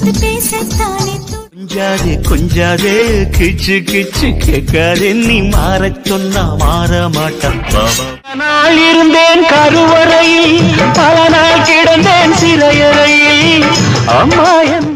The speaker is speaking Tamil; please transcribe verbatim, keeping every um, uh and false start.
கொஞ்சாதே கொஞ்சாதே கிச்சு கிச்சு கேட்காதே நீ மாற சொன்னா மாற மாட்டான் பாபா. நாள் இருந்தேன் கருவறையில் பல நாள் கிடந்தேன் சிறையறையில் அம்மா என்